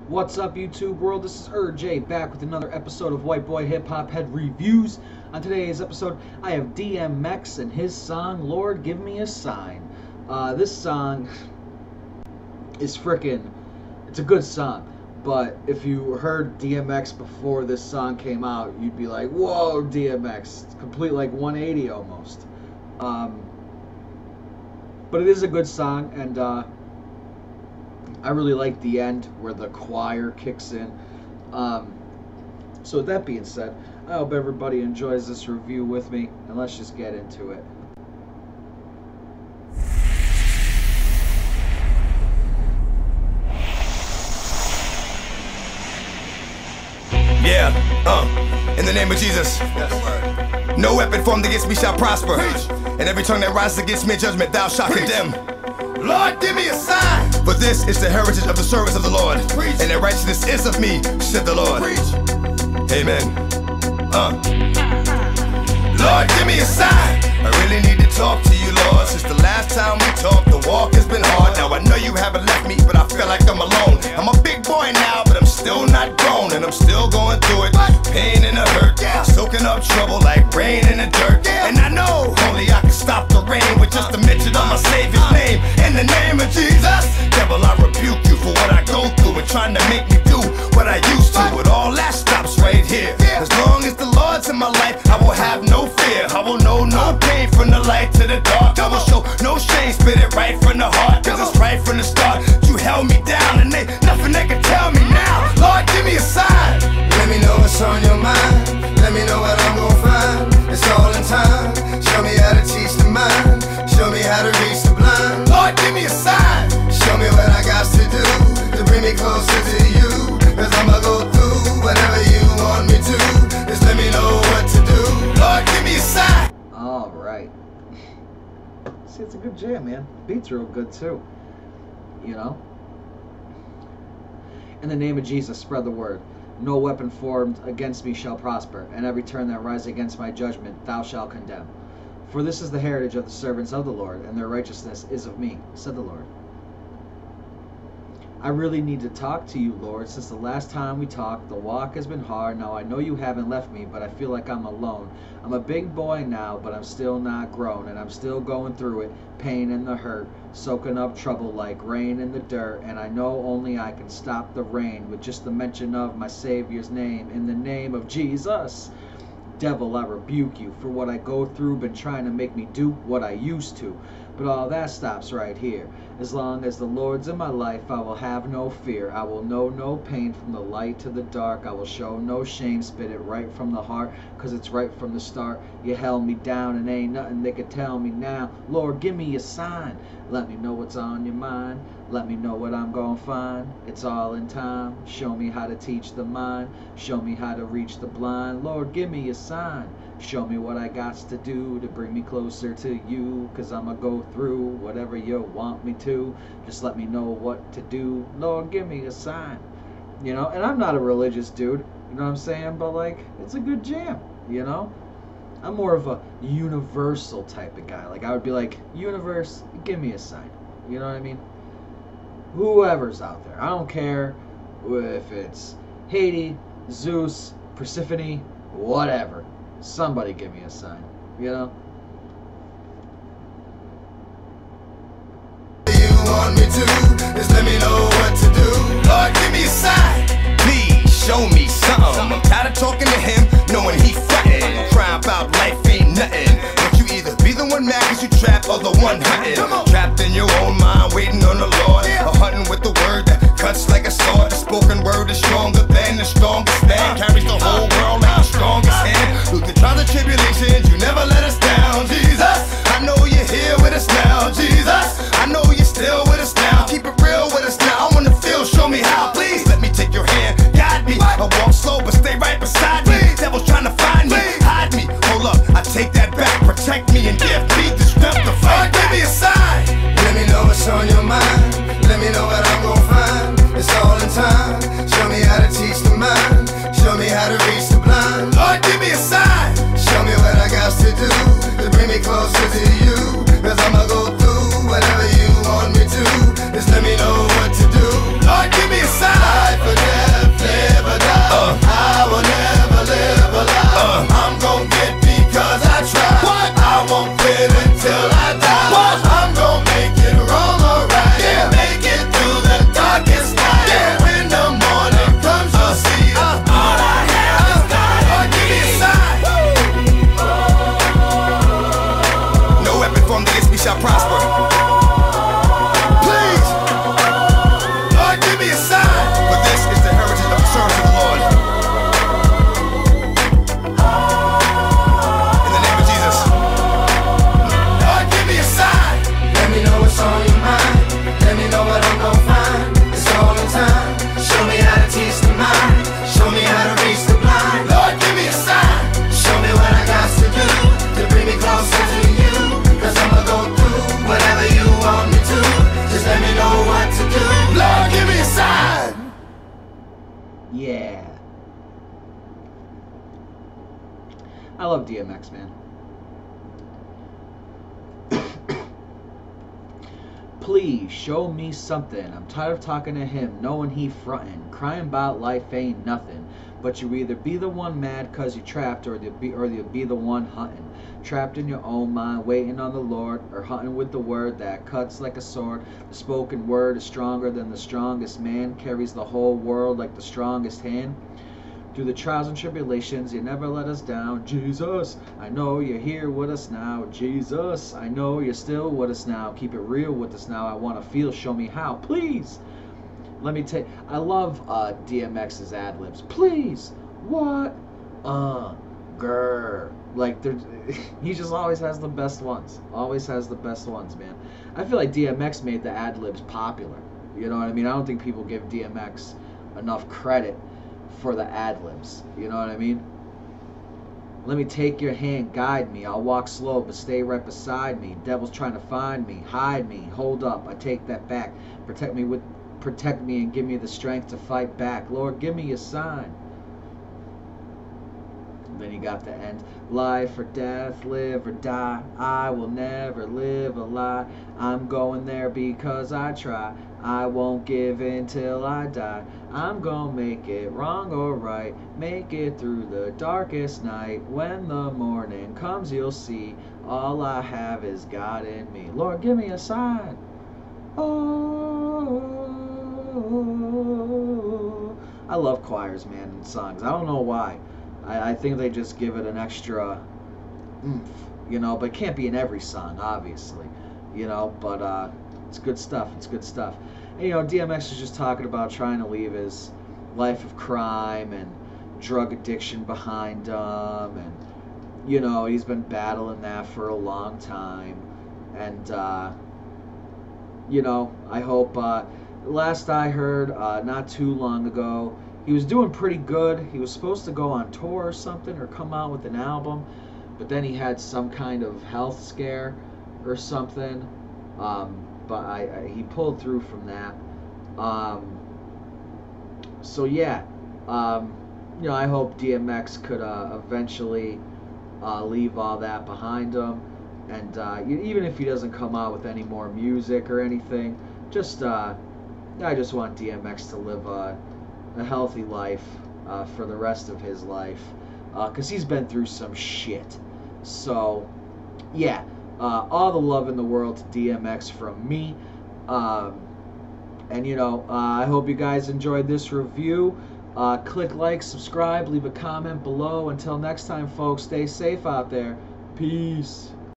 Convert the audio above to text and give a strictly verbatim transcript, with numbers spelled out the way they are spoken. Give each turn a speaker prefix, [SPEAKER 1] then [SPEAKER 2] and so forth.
[SPEAKER 1] What's up, YouTube world? This is Er J back with another episode of White Boy Hip Hop Head Reviews. On today's episode, I have D M X and his song "Lord Give Me a Sign." Uh, this song is frickin'. It's a good song, but if you heard D M X before this song came out, you'd be like, "Whoa, D M X!" It's complete like one eighty almost. Um, but it is a good song, and uh, I really like the end where the choir kicks in. Um, so with that being said, I hope everybody enjoys this review with me, and let's just get into it.
[SPEAKER 2] Yeah, uh, in the name of Jesus. No weapon formed against me shall prosper, and every tongue that rises against me in judgment thou shalt condemn. Lord, give me a sign. For this is the heritage of the servants of the Lord, Preach. And their righteousness is of me, said the Lord. Preach. Amen. Uh. Lord, give me a sign. I really need to talk to you, Lord. Since the last time we talked, the walk has been hard. Now I know you haven't left me, but I feel like I'm alone. I'm a big boy now, but I'm still not grown, and I'm still going through it. Pain and the hurt, soaking up trouble like rain in the dirt. And I know only I can stop the rain with just a mention of my Savior's name. In the name of Jesus, devil, I rebuke you for what I go through and trying to make me do what I used to. But all that stops right here. As long as the Lord's in my life, I will have no fear. I will know no pain from the light to the dark. I will show no shame, spit it right from the heart. Cause it's right from the start. You held me down and they nothing they can tell me now. Lord, give me a sign.
[SPEAKER 3] Let me know what's on your mind. Let me know what I'm gonna find. It's all in time. Show me how to teach the mind. Show me how to reach the blind.
[SPEAKER 2] Lord, give me a sign.
[SPEAKER 3] Show me what I got to do to bring me closer to you. Cause I'ma go through whatever you want me to. Just let me know what to do.
[SPEAKER 2] Lord, give me a sign.
[SPEAKER 1] Alright. See, it's a good jam, man. The beat's real good too. You know? In the name of Jesus, spread the word. No weapon formed against me shall prosper, and every tongue that rises against my judgment thou shalt condemn. For this is the heritage of the servants of the Lord, and their righteousness is of me, said the Lord. I really need to talk to you, Lord. Since the last time we talked, the walk has been hard. Now I know you haven't left me, but I feel like I'm alone. I'm a big boy now, but I'm still not grown, and I'm still going through it. Pain and the hurt, soaking up trouble like rain in the dirt, and I know only I can stop the rain with just the mention of my Savior's name. In the name of Jesus. Devil, I rebuke you for what I go through, been trying to make me do what I used to. But all that stops right here. As long as the Lord's in my life, I will have no fear. I will know no pain from the light to the dark. I will show no shame, spit it right from the heart, cause it's right from the start. You held me down and ain't nothing they could tell me now. Lord, give me a sign. Let me know what's on your mind. Let me know what I'm gonna find. It's all in time. Show me how to teach the mind. Show me how to reach the blind. Lord, give me a sign. Show me what I got to do to bring me closer to you. Cause I'ma go through whatever you want me to. Just let me know what to do. Lord, give me a sign. You know, and I'm not a religious dude. You know what I'm saying? But like, it's a good jam, you know? I'm more of a universal type of guy. Like, I would be like, universe, give me a sign. You know what I mean? Whoever's out there. I don't care if it's Haiti, Zeus, Persephone, whatever. Somebody give me a sign. You know?
[SPEAKER 3] You want me to, just let me know what to do.
[SPEAKER 2] Lord, give me a sign. Please show me something. I'm tired of talking to him, knowing he fretting. Crying about life ain't nothing. But you either be the one mad cause you trapped or the one hunting. Trapped in your own mind, waiting on the Lord. Or hunting with the word that cuts like a sword. The spoken word is stronger than the strongest man. Carries the whole world like the strongest hand. Through the trials and tribulations, you never let us down, Jesus. I know you're here with us now, Jesus. I know you're still with us now. Keep it real with us now.
[SPEAKER 1] Yeah. I love D M X, man. Please show me something. I'm tired of talking to him, knowing he frontin', crying about life ain't nothing. But you either be the one mad cause you trapped, or you be or you be the one hunting. Trapped in your own mind, waiting on the Lord, or hunting with the word that cuts like a sword. The spoken word is stronger than the strongest man, carries the whole world like the strongest hand. Through the trials and tribulations, you never let us down. Jesus, I know you're here with us now. Jesus, I know you're still with us now. Keep it real with us now. I want to feel, show me how. Please. Let me take, I love uh, D M X's ad-libs. Please. What? Uh, grr. Like, he just always has the best ones. Always has the best ones, man. I feel like D M X made the ad-libs popular. You know what I mean? I don't think people give D M X enough credit for the ad-libs, you know what I mean? Let me take your hand, guide me. I'll walk slow, but stay right beside me. Devil's trying to find me, hide me. Hold up, I take that back. Protect me with, protect me and give me the strength to fight back. Lord, give me a sign. And then you got the end. Life or death, live or die. I will never live a lie. I'm going there because I try. I won't give in till I die. I'm gonna make it wrong or right. Make it through the darkest night. When the morning comes, you'll see all I have is God in me. Lord, give me a sign. Oh, I love choirs, man, and songs. I don't know why. I, I think they just give it an extra oomph, you know, but it can't be in every song, obviously, you know, but uh, it's good stuff. It's good stuff. And, you know, D M X is just talking about trying to leave his life of crime and drug addiction behind him, and, you know, he's been battling that for a long time, and, uh, you know, I hope, uh, last I heard, uh, not too long ago, he was doing pretty good. He was supposed to go on tour or something, or come out with an album, but then he had some kind of health scare or something, um, but I, I he pulled through from that. Um, so yeah, um, you know, I hope D M X could uh, eventually uh, leave all that behind him, and uh, even if he doesn't come out with any more music or anything, just uh, I just want D M X to live a, a healthy life uh, for the rest of his life, because uh, he's been through some shit. So yeah. Uh, all the love in the world to D M X from me. Um, and, you know, uh, I hope you guys enjoyed this review. Uh, click like, subscribe, leave a comment below. Until next time, folks, stay safe out there. Peace.